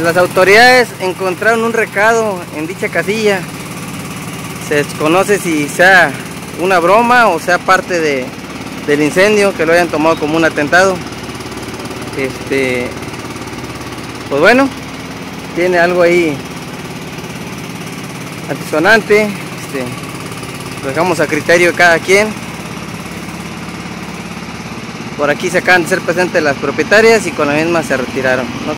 Las autoridades encontraron un recado en dicha casilla. Se desconoce si sea una broma o sea parte del incendio, que lo hayan tomado como un atentado. Pues bueno, tiene algo ahí antisonante. Lo dejamos a criterio de cada quien. Por aquí se acaban de ser presentes las propietarias y con la misma se retiraron.